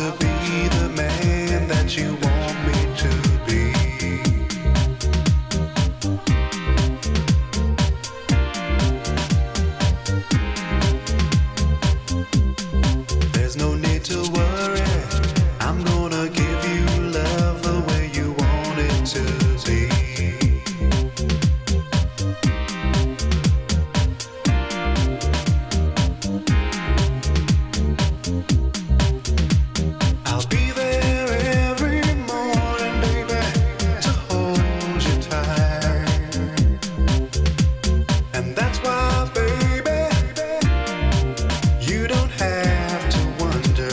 to be the man that you want me to be. There's no need to worry, I'm gonna give you love the way you want it to be. I'll be there every morning, baby, to hold you tight. And that's why, baby, you don't have to wonder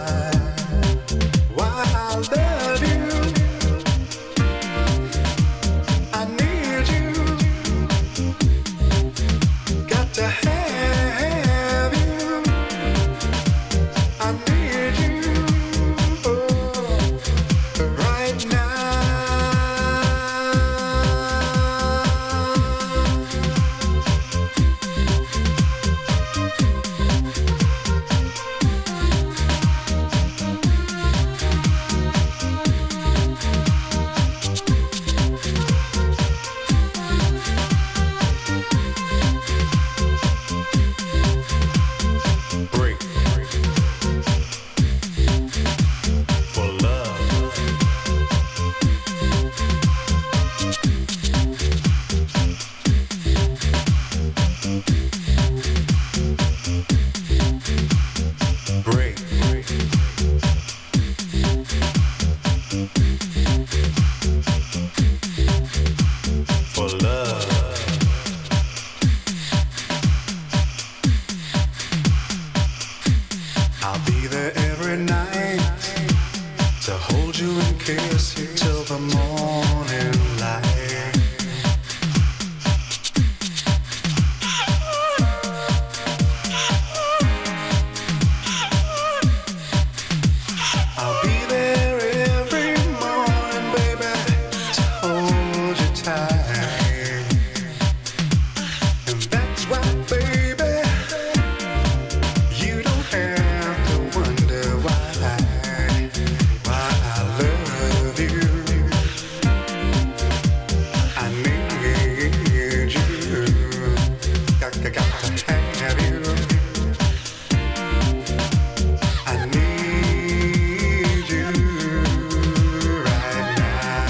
why I love you. I need you, got to have you. I need you, right now. Break for love. Break for love. I'll be there every night to hold you and kiss you till the morning light. I'll be there every morning, baby, to hold you tight. And that's why, baby, you don't have to wonder why I love you. I need you, got to have you. I need you right now.